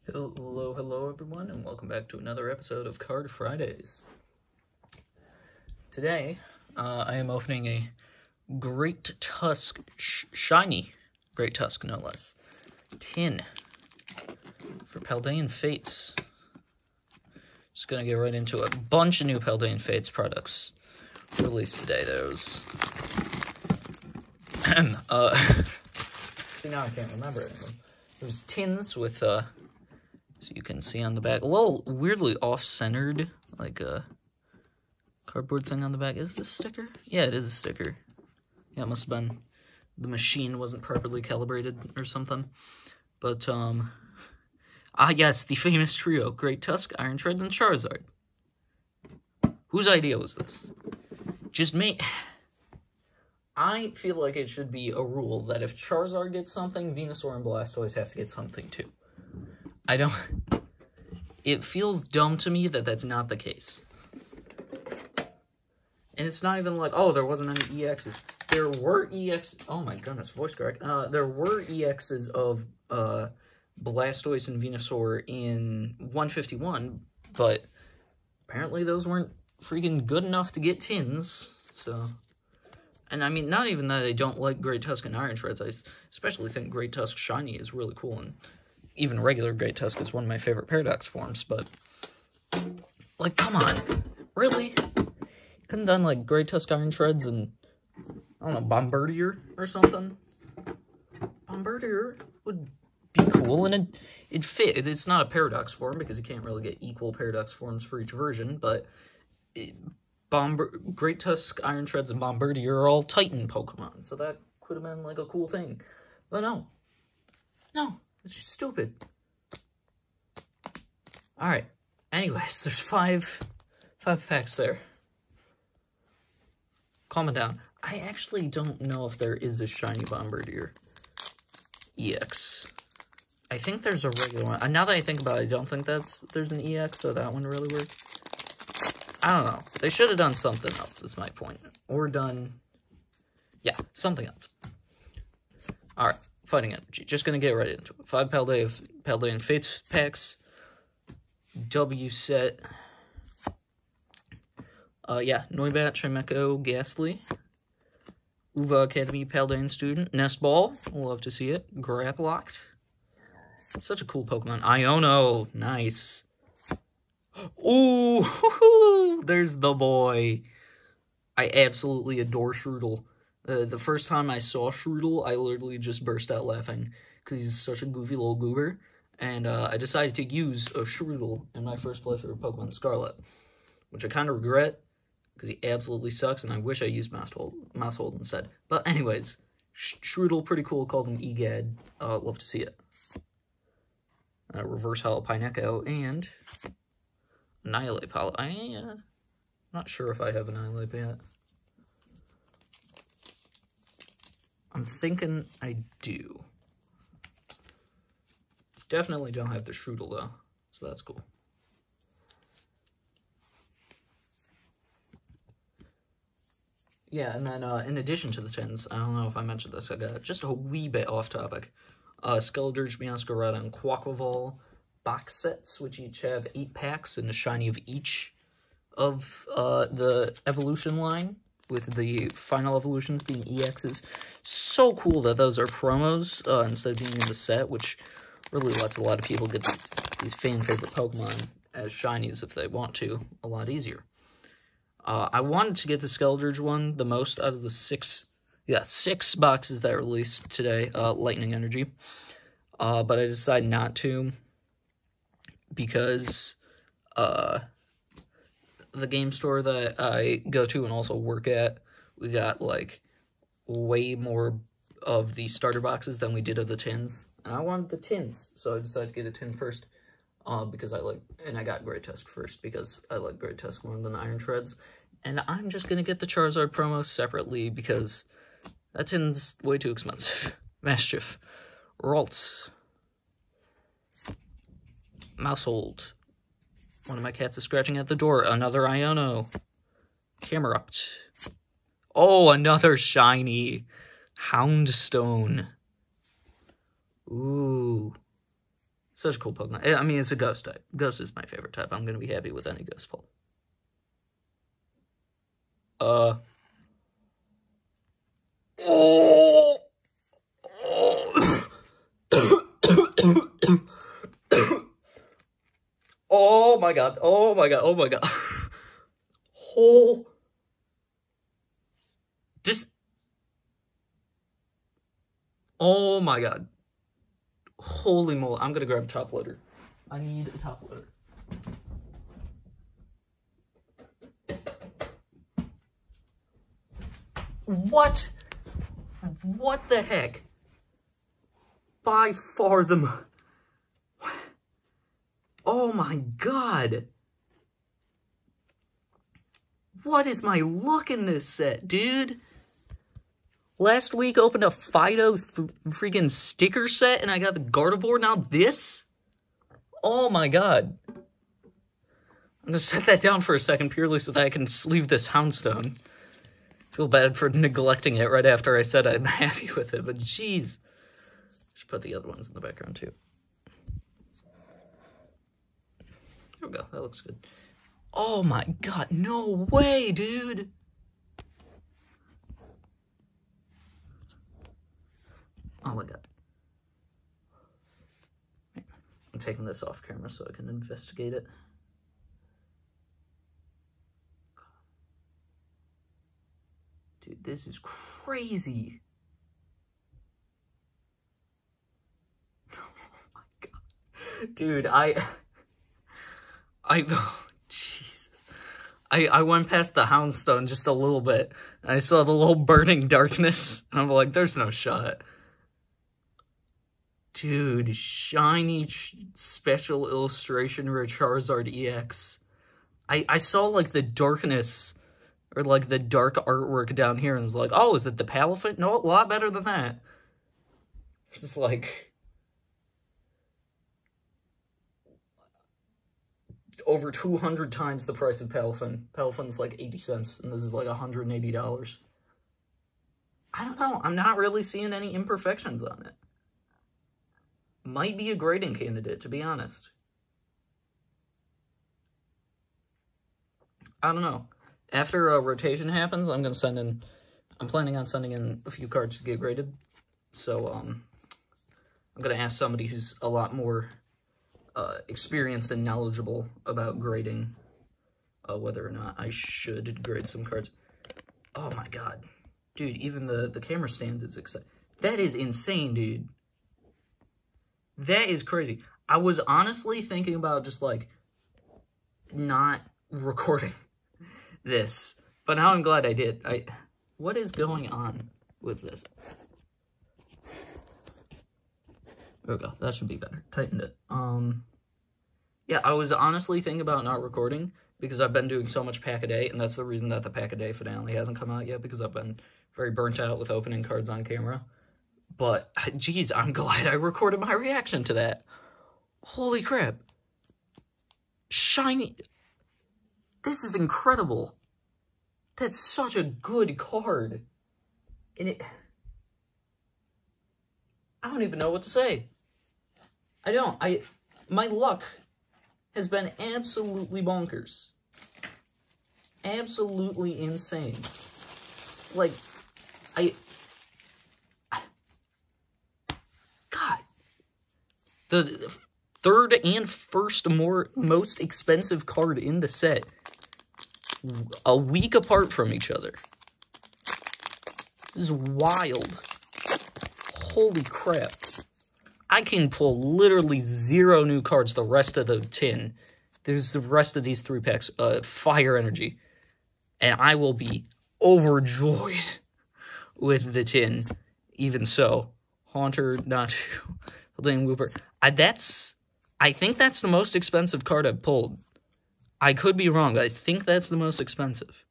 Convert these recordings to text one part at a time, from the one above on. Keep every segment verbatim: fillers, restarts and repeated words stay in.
Hello, hello everyone, and welcome back to another episode of Card Fridays. Today, uh, I am opening a Great Tusk, sh shiny Great Tusk, no less, tin for Paldean Fates. Just gonna get right into a bunch of new Paldean Fates products released today. There's, uh, see now I can't remember any of them. There's tins with, uh, so you can see on the back, a little weirdly off-centered, like a cardboard thing on the back. Is this a sticker? Yeah, it is a sticker. Yeah, it must have been, the machine wasn't properly calibrated or something. But, um, ah yes, the famous trio, Great Tusk, Iron Treads, and Charizard. Whose idea was this? Just me. I feel like it should be a rule that if Charizard gets something, Venusaur and Blastoise have to get something too. I don't... It feels dumb to me that that's not the case. And it's not even like, oh, there wasn't any E Xs. There were E Xs... Oh my goodness, voice crack. Uh, there were E Xs of uh, Blastoise and Venusaur in one fifty-one, but apparently those weren't freaking good enough to get tins, so... And I mean, not even that I don't like Great Tusk and Iron Treads, I especially think Great Tusk Shiny is really cool, and even regular Great Tusk is one of my favorite Paradox forms, but, like, come on, really? You couldn't have done, like, Great Tusk Iron Treads and, I don't know, Bombardier or something? Bombardier would be cool, and it'd, it'd fit. It's not a Paradox form, because you can't really get equal Paradox forms for each version, but it, Bomber Great Tusk, Iron Treads, and Bombardier are all Titan Pokemon, so that could have been, like, a cool thing. But no. No. It's just stupid. Alright. Anyways, there's five, five packs there. Calm it down. I actually don't know if there is a shiny Bombardier E X. I think there's a regular one. Now that I think about it, I don't think that's there's an E X, so that one really worked. I don't know. They should have done something else, is my point. Or done... Yeah, something else. Alright. Fighting Energy. Just gonna get right into it. Five Paldean, Paldean Fates packs. W set. Uh, yeah. Noibat, Chimecho, Ghastly. Uva Academy Paldean Student. Nest Ball. Love to see it. Graplocked. Such a cool Pokemon. Iono. Nice. Ooh, there's the boy. I absolutely adore Shroodle. Uh, the first time I saw Shroodle, I literally just burst out laughing because he's such a goofy little goober. And uh, I decided to use a Shroodle in my first playthrough of Pokemon Scarlet, which I kind of regret because he absolutely sucks, and I wish I used Mousehold, Mousehold instead. But anyways, Sh Shroodle, pretty cool. Called him Egad. Uh, love to see it. Uh, Reverse Hollow Pineco and Annihilate Pal. I uh, not sure if I have Annihilate yet. I'm thinking I do. Definitely don't have the Shroodle, though, so that's cool. Yeah, and then uh, in addition to the tins, I don't know if I mentioned this, I got just a wee bit off topic. Uh, Skeledirge, Meowscarada, and Quaquaval box sets, which each have eight packs and a shiny of each of uh, the evolution line, with the final evolutions being E Xs. So cool that those are promos uh, instead of being in the set, which really lets a lot of people get these, these fan-favorite Pokemon as shinies if they want to, a lot easier. Uh, I wanted to get the Skeledirge one the most out of the six, yeah, six boxes that released today, uh, Lightning Energy, uh, but I decided not to because uh, the game store that I go to and also work at, we got, like, way more of the starter boxes than we did of the tins. And I wanted the tins, so I decided to get a tin first. Uh, because I like, and I got Great Tusk first, because I like Great Tusk more than Iron Treads. And I'm just gonna get the Charizard promo separately, because that tin's way too expensive. Mischief. Ralts. Mousehold. One of my cats is scratching at the door. Another Iono. Camerupt. Oh, another shiny. Houndstone. Ooh. Such a cool Pokemon. I mean, it's a Ghost type. Ghost is my favorite type. I'm going to be happy with any Ghost pull. Uh. Oh! Oh my god. Oh my god. Oh my god. Oh. This. Oh my god. Holy moly. I'm gonna grab a top loader. I need a top loader. What? What the heck? By far the mo- Oh my god. What is my luck in this set, dude? Last week opened a Fido th freaking sticker set and I got the Gardevoir. Now this? Oh my god. I'm gonna set that down for a second purely so that I can sleeve this Houndstone. Feel bad for neglecting it right after I said I'm happy with it, but jeez. Should put the other ones in the background too. There we go. That looks good. Oh my god. No way, dude. Oh my god. I'm taking this off camera so I can investigate it. Dude, this is crazy. Oh my god. Dude, I... I... Oh, Jesus. I, I went past the Houndstone just a little bit, and I saw the little burning darkness, and I'm like, there's no shot. Dude, shiny special illustration Charizard E X. I, I saw, like, the darkness... Or, like, the dark artwork down here, and was like, oh, is it the Palafin? No, a lot better than that. It's just like... Over two hundred times the price of Palafin. Palafin's like eighty cents, and this is like one hundred eighty dollars. I don't know. I'm not really seeing any imperfections on it. Might be a grading candidate, to be honest. I don't know. After a rotation happens, I'm going to send in... I'm planning on sending in a few cards to get graded. So, um... I'm going to ask somebody who's a lot more uh, experienced and knowledgeable about grading uh, whether or not I should grade some cards. Oh my god. Dude, even the, the camera stand is exciting. That is insane, dude. That is crazy. I was honestly thinking about just, like, not recording this, but now I'm glad I did. I what is going on with this? There we go. That should be better. Tightened it. Um, yeah, I was honestly thinking about not recording because I've been doing so much Pack-A-Day, and that's the reason that the Pack-A-Day finale hasn't come out yet, because I've been very burnt out with opening cards on camera. But, geez, I'm glad I recorded my reaction to that. Holy crap. Shiny... This is incredible. That's such a good card. And it... I don't even know what to say. I don't. I... My luck has been absolutely bonkers. Absolutely insane. Like, I... I God. The third and first more most expensive card in the set, a week apart from each other. This is wild. Holy crap. I can pull literally zero new cards the rest of the tin. There's the rest of these three packs. Uh, Fire Energy. And I will be overjoyed with the tin. Even so. Haunter, Natu, Haldane Wooper. I, that's... I think that's the most expensive card I've pulled. I could be wrong, but I think that's the most expensive.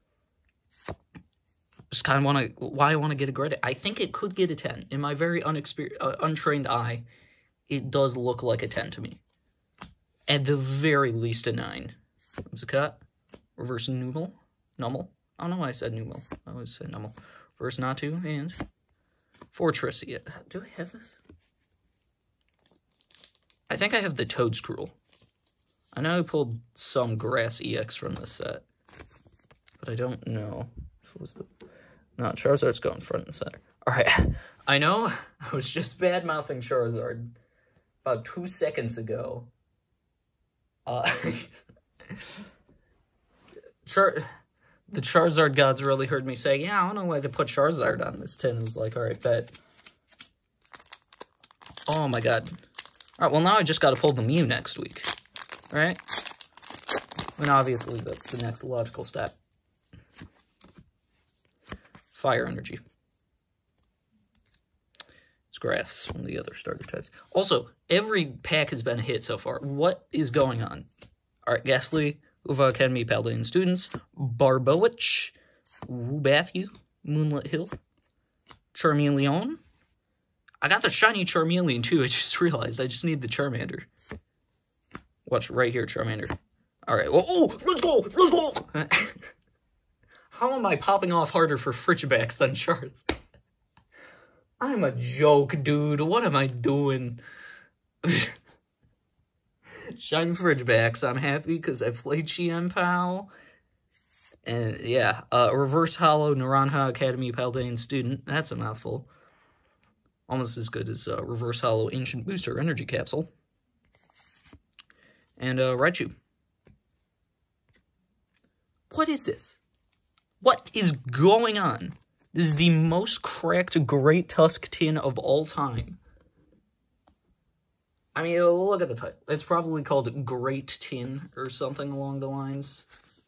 Just kind of want to, why I want to get a grade. I think it could get a ten. In my very unexper uh, untrained eye, it does look like a ten to me. At the very least, a nine. Zakat, Reverse Numel, Numel. I don't know why I said Numel. I always say Numel. Reverse Natu, and Fortress. Yeah. Do I have this? I think I have the Toedscruel. I know I pulled some Grass E X from this set, but I don't know if it was the... No, Charizard's going front and center. Alright, I know I was just bad-mouthing Charizard about two seconds ago. Uh, Char the Charizard gods really heard me say, yeah, I don't know why to put Charizard on this tin. I was like, alright, bet. Oh my god. Alright, well now I just gotta pull the Mew next week. Right? And obviously that's the next logical step. Fire Energy. It's Grass, one of the other starter types. Also, every pack has been a hit so far. What is going on? Alright, Ghastly, Uva Academy Paladin Students, Barbowich, Woobathu, Moonlit Hill, Charmeleon. I got the shiny Charmeleon too, I just realized. I just need the Charmander. Watch right here, Charmander. Alright, well, oh, let's go, let's go! How am I popping off harder for Frigibax than Charts? I'm a joke, dude. What am I doing? Shiny Frigibax. I'm happy because I played Chien-Pao. And yeah, uh, Reverse Hollow Naranja Academy Paladin Student. That's a mouthful. Almost as good as uh, Reverse Hollow Ancient Booster Energy Capsule. And uh, Raichu. What is this? What is going on? This is the most cracked Great Tusk tin of all time. I mean, look at the title. It's probably called Great Tin or something along the lines.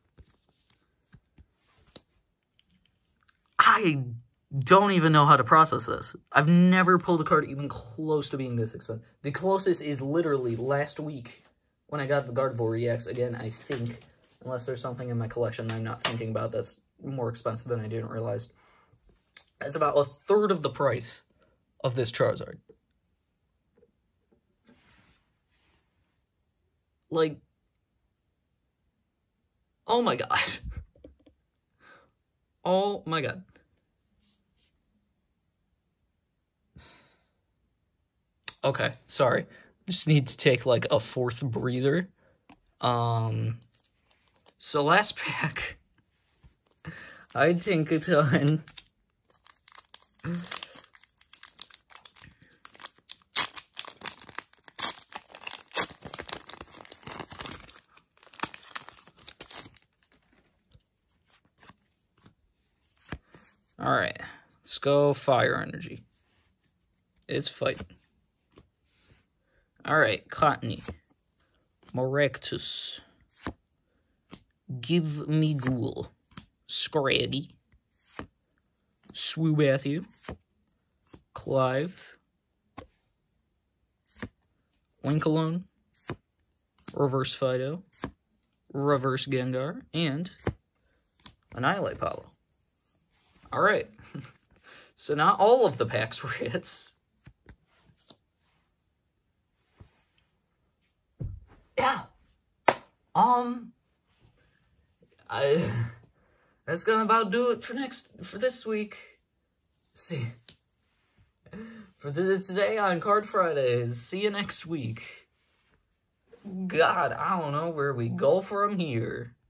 I don't even know how to process this. I've never pulled a card even close to being this expensive. The closest is literally last week when I got the Gardevoir E X. Again, I think, unless there's something in my collection I'm not thinking about that's more expensive than I didn't realize. It's about a third of the price of this Charizard. Like, oh my god. Oh my god. Okay, sorry. Just need to take like a fourth breather. Um, so last pack, I think a ton. Alright, let's go Fire Energy. It's fighting. Alright, Cottony. Maractus. Give Me Ghoul. Scraggy. Swoobathu. Clive. Winkalone. Reverse Fido. Reverse Gengar. And Annihilate Palo. Alright. So not all of the packs were hits. Yeah. Um. I. That's gonna about do it for next for this week. See. For the, today on Card Fridays. See you next week. God, I don't know where we go from here.